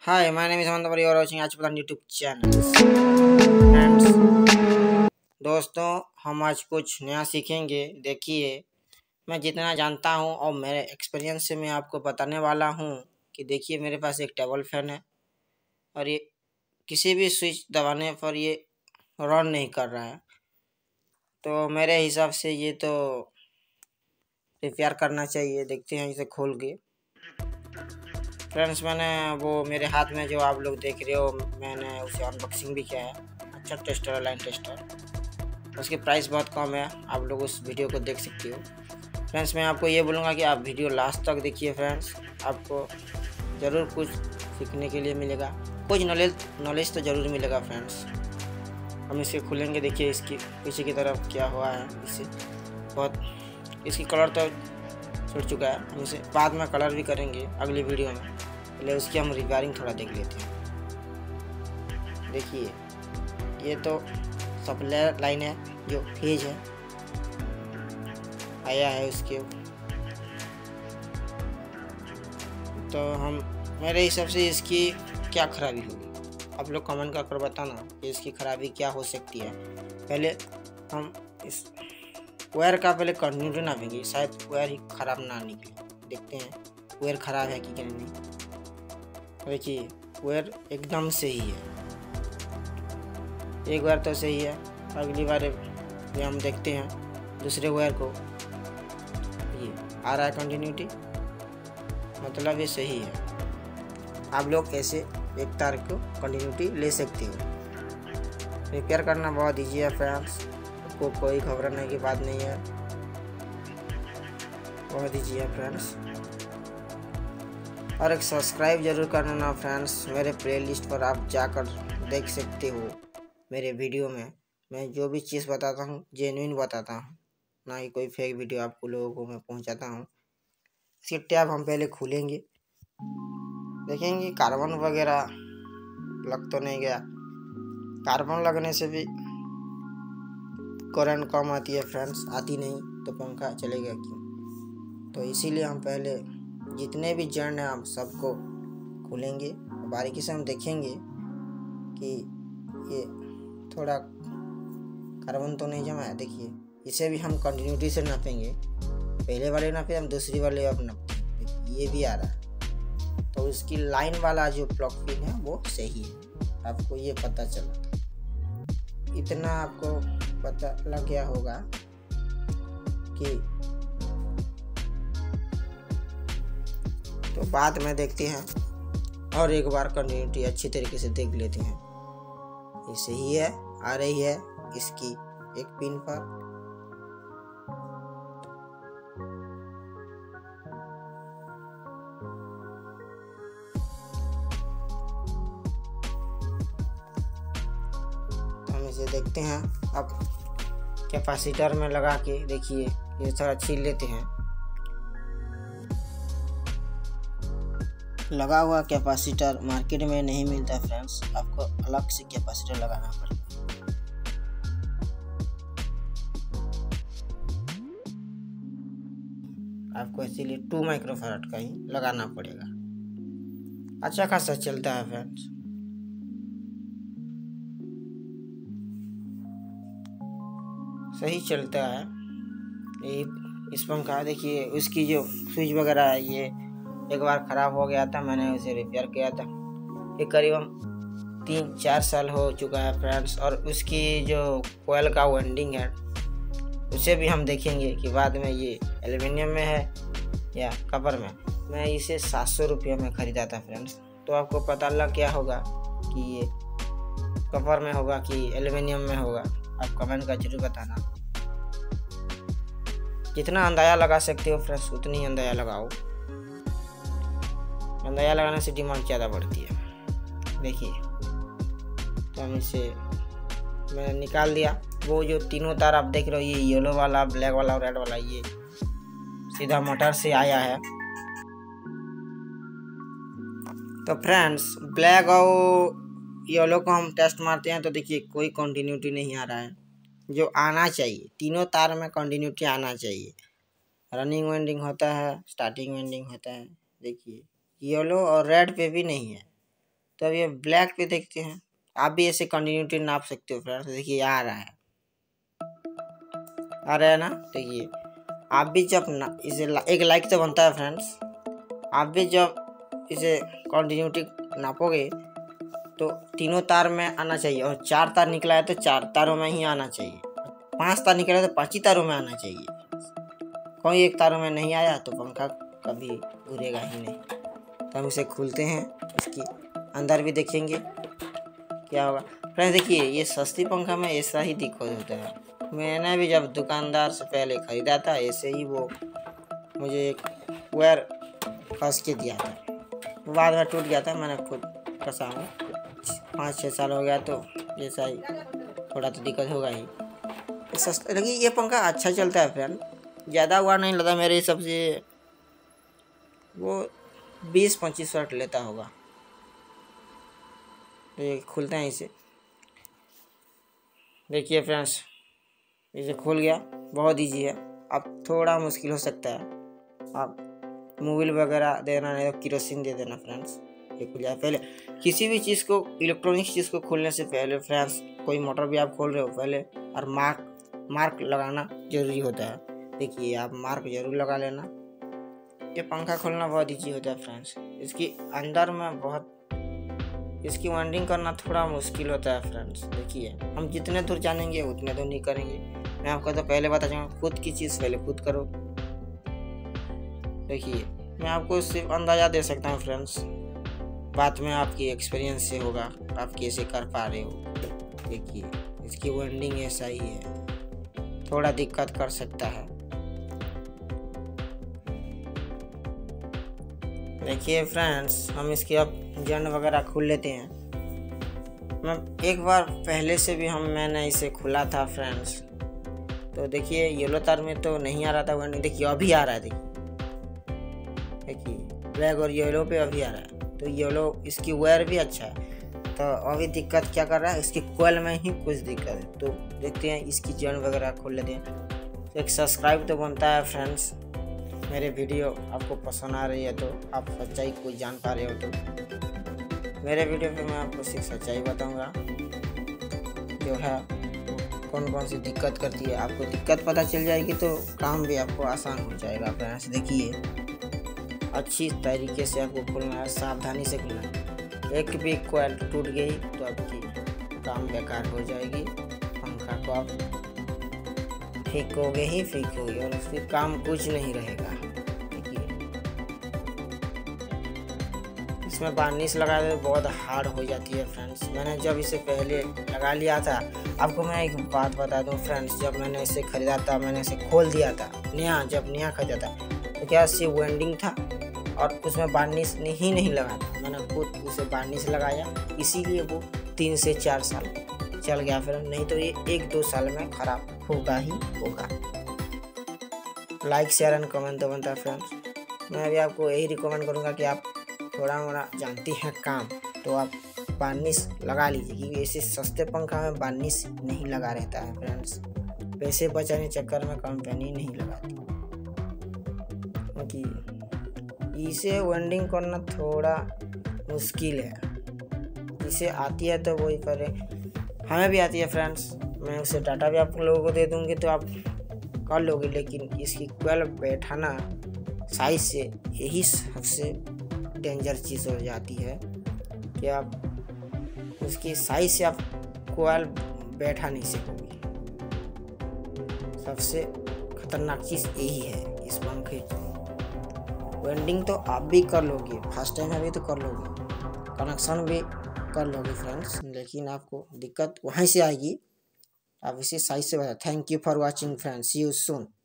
Hi, my name is Amandavari. You are watching आज पता YouTube channel. Friends, दोस्तों, हम आज कुछ नया सीखेंगे। देखिए, मैं जितना जानता हूँ और मेरे एक्सपीरियंस से मैं आपको बताने वाला हूँ कि देखिए मेरे पास एक टेबल फैन है और ये किसी भी स्विच दबाने पर ये रन नहीं कर रहा है। तो मेरे हिसाब से ये तो रिपेयर करना चाहिए। देखते हैं इसे खोल के। फ्रेंड्स, मैंने वो मेरे हाथ में जो आप लोग देख रहे हो, मैंने उसे अनबॉक्सिंग भी किया है। अच्छा टेस्टर है, लाइन टेस्टर। उसकी प्राइस बहुत कम है, आप लोग उस वीडियो को देख सकते हो। फ्रेंड्स, मैं आपको ये बोलूँगा कि आप वीडियो लास्ट तक देखिए। फ्रेंड्स, आपको ज़रूर कुछ सीखने के लिए मिलेगा, कुछ नॉलेज तो ज़रूर मिलेगा। फ्रेंड्स, हम इसे खोलेंगे। देखिए इसकी पीछे की तरफ क्या हुआ है। इससे बहुत इसकी कलर तो छूट चुका है। हम इसे बाद में कलर भी करेंगे अगली वीडियो में। पहले उसकी हम रिपेयरिंग थोड़ा देख लेते हैं। देखिए ये तो सप्लाई लाइन है, जो फेज है आया है उसके। तो हम मेरे हिसाब से इसकी क्या खराबी होगी, आप लोग कमेंट कर बताना कि इसकी खराबी क्या हो सकती है। पहले हम इस वायर का पहले कंटिन्यूटी नापेंगे, शायद वायर ही खराब ना निकले। देखते हैं वायर खराब है कि नहीं। देखिए वायर एकदम सही है, एक बार तो सही है। अगली बार ये हम देखते हैं दूसरे वायर को। ये आ रहा है कंटिन्यूटी, मतलब ये सही है। आप लोग ऐसे एक तार को कंटिन्यूटी ले सकते हो। रिपेयर करना बहुत ईजी है फ्रेंड्स, आपको कोई घबराने की बात नहीं है, बहुत ईजी है फ्रेंड्स। और एक सब्सक्राइब जरूर करना ना फ्रेंड्स। मेरे प्लेलिस्ट पर आप जाकर देख सकते हो। मेरे वीडियो में मैं जो भी चीज़ बताता हूँ जेन्युइन बताता हूँ, ना ही कोई फेक वीडियो आपको लोगों को मैं पहुँचाता हूँ। इसकी टैब हम पहले खोलेंगे, देखेंगे कार्बन वगैरह लग तो नहीं गया। कार्बन लगने से भी करंट कम आती है फ्रेंड्स, आती नहीं तो पंखा चलेगा क्यों। तो इसीलिए हम पहले जितने भी जर्न हैं हम सबको खोलेंगे, बारीकी से हम देखेंगे कि ये थोड़ा कार्बन तो नहीं जमा है। देखिए इसे भी हम कंटिन्यूटी से नापेंगे, पहले वाले नापे हम दूसरी वाले अब नापते। ये भी आ रहा है, तो उसकी लाइन वाला जो प्लग पिन है वो सही है। आपको ये पता चला, इतना आपको पता लग गया होगा कि तो बाद में देखते हैं और एक बार कंटिन्यूटी अच्छी तरीके से देख लेते हैं। ये सही है, आ रही है इसकी एक पिन पर। तो हम इसे देखते हैं अब कैपेसिटर में लगा के। देखिए ये थोड़ा छील लेते हैं। लगा हुआ कैपेसिटर मार्केट में नहीं मिलता फ्रेंड्स, आपको अलग से कैपेसिटर लगाना पड़ेगा। आपको इसीलिए 2 माइक्रोफैराड का ही लगाना पड़ेगा। अच्छा खासा चलता है फ्रेंड्स। सही चलता है ये इस पंखा। देखिए उसकी जो स्विच वगैरह है ये एक बार ख़राब हो गया था, मैंने उसे रिपेयर किया था। ये करीबन 3-4 साल हो चुका है फ्रेंड्स। और उसकी जो कोयल का वेंडिंग है उसे भी हम देखेंगे कि बाद में ये एल्युमिनियम में है या कपर में। मैं इसे 700 रुपये में ख़रीदा था फ्रेंड्स। तो आपको पता लग गया होगा कि ये कपर में होगा कि एल्युमिनियम में होगा, आप कमेंट कर जरूर बताना। जितना अंदाज़ा लगा सकते हो फ्रेंड्स उतनी ही अंदाज़ा लगाओ, अंदाज़ा लगाने से डिमांड ज़्यादा बढ़ती है। देखिए तो हम इसे मैंने निकाल दिया। वो जो तीनों तार आप देख रहे हो, ये येलो वाला, ब्लैक वाला और रेड वाला, ये सीधा मोटर से आया है। तो फ्रेंड्स ब्लैक और येलो को हम टेस्ट मारते हैं तो देखिए कोई कंटिन्यूटी नहीं आ रहा है। जो आना चाहिए, तीनों तार में कंटिन्यूटी आना चाहिए। रनिंग वेंडिंग होता है, स्टार्टिंग वेंडिंग होता है। देखिए येलो और रेड पे भी नहीं है, तो अब ये ब्लैक पे देखते हैं। आप भी ऐसे कंटिन्यूटी नाप सकते हो फ्रेंड्स। देखिए आ रहा है ना। देखिए आप भी जब इसे एक लाइक तो बनता है फ्रेंड्स। आप भी जब इसे कंटिन्यूटी नापोगे तो तीनों तार में आना चाहिए, और 4 तार निकला है तो 4 तारों में ही आना चाहिए, 5 तार निकला है तो 5 ही तारों में आना चाहिए। कोई एक तारों में नहीं आया तो पंखा कभी घूरेगा ही नहीं। तो हम इसे खोलते हैं, इसकी अंदर भी देखेंगे क्या होगा। फ्रेंड्स देखिए ये सस्ती पंखा में ऐसा ही दिक्कत होता है। मैंने भी जब दुकानदार से पहले ख़रीदा था ऐसे ही वो मुझे एक वायर फंस के दिया था, बाद में टूट गया था। मैंने खुद फंसा हूँ, 5-6 साल हो गया, तो जैसा ही थोड़ा तो दिक्कत होगा ही। सस्ता लेकिन ये पंखा अच्छा चलता है फ्रेंड, ज़्यादा हुआ नहीं लगा मेरे हिसाब से, वो 20-25 वाट लेता होगा। तो ये खुलते हैं इसे। देखिए फ्रेंड्स इसे खुल गया, बहुत ईजी है। अब थोड़ा मुश्किल हो सकता है, आप मोबिल वगैरह देना, नहीं तो केरोसिन दे देना फ्रेंड्स। ये खुल जाए। पहले किसी भी चीज़ को, इलेक्ट्रॉनिक्स चीज़ को खोलने से पहले फ्रेंड्स, कोई मोटर भी आप खोल रहे हो पहले, और मार्क लगाना जरूरी होता है। देखिए आप मार्क जरूर लगा लेना। ये पंखा खोलना बहुत ईजी होता है फ्रेंड्स। इसकी अंदर में बहुत, इसकी वाइंडिंग करना थोड़ा मुश्किल होता है फ्रेंड्स। देखिए हम जितने दूर जानेंगे उतने दूर नहीं करेंगे। मैं आपको तो पहले बता दूँगा, खुद की चीज़ पहले खुद करो। देखिए मैं आपको सिर्फ अंदाज़ा दे सकता हूँ फ्रेंड्स, बात में आपकी एक्सपीरियंस से होगा आप कैसे कर पा रहे हो। देखिए इसकी वाइंडिंग ऐसा ही है, थोड़ा दिक्कत कर सकता है। देखिए फ्रेंड्स हम इसकी अब जन वगैरह खोल लेते हैं। मैं एक बार पहले से भी मैंने इसे खोला था फ्रेंड्स। तो देखिए येलो तार में तो नहीं आ रहा था वाइंडिंग, देखिए अभी आ रहा है। देखिए ब्लैक और येलो पे अभी आ रहा है। तो येलो इसकी वायर भी अच्छा है। तो अभी दिक्कत क्या कर रहा है, इसकी कोयल में ही कुछ दिक्कत है। तो देखते हैं इसकी जन वगैरह खोल लेते हैं। तो एक सब्सक्राइब तो बनता है फ्रेंड्स। मेरे वीडियो आपको पसंद आ रही है तो आप सच्चाई को जान पा रहे हो, तो मेरे वीडियो पे मैं आपको सिर्फ सच्चाई बताऊंगा जो है कौन कौन सी दिक्कत करती है। आपको दिक्कत पता चल जाएगी तो काम भी आपको आसान हो जाएगा फ्रेंड्स। देखिए अच्छी तरीके से आपको खोलना है, सावधानी से खोलना है। एक भी कोयल टूट गई तो आपकी काम बेकार हो जाएगी। पंखा को आप फेंकोगे ही फेंकोगे और उसके काम कुछ नहीं रहेगा। देखिए इसमें वार्निश लगा दे बहुत हार्ड हो जाती है फ्रेंड्स। मैंने जब इसे पहले लगा लिया था, आपको मैं एक बात बता दूं फ्रेंड्स, जब मैंने इसे खरीदा था, मैंने इसे खोल दिया था जब नया खरीदा था, तो क्या इससे वाइंडिंग था और उसमें वार्निश ही नहीं लगा था। मैंने खुद उसे वार्निश लगाया, इसीलिए वो 3 से 4 साल चल गया फ्रेंड, नहीं तो ये 1-2 साल में ख़राब होगा ही होगा। लाइक शेयर एंड कमेंट तो बनता है फ्रेंड्स। मैं भी आपको यही रिकमेंड करूँगा कि आप थोड़ा मोड़ा जानती हैं काम तो आप वार्निश लगा लीजिए, क्योंकि ऐसे सस्ते पंखा में वार्निश नहीं लगा रहता है फ्रेंड्स। पैसे बचाने चक्कर में कंपनी नहीं लगाती, क्योंकि इसे वाइंडिंग करना थोड़ा मुश्किल है। इसे आती है तो वही करे, हमें भी आती है फ्रेंड्स। मैं उसे डाटा भी आप लोगों को दे दूँगी तो आप कर लोगे, लेकिन इसकी कोयल बैठाना साइज से यही सबसे डेंजर चीज़ हो जाती है कि आप उसकी साइज से आप कोयल बैठा नहीं सकोगे। सबसे खतरनाक चीज़ यही है इस पंखे की। वेल्डिंग तो आप भी कर लोगे, फर्स्ट टाइम अभी तो कर लोगे, कनेक्शन भी कर लोगे फ्रेंड्स, लेकिन आपको दिक्कत वहीं से आएगी। आप इसी साइज से बता। Thank you for watching friends, see you soon.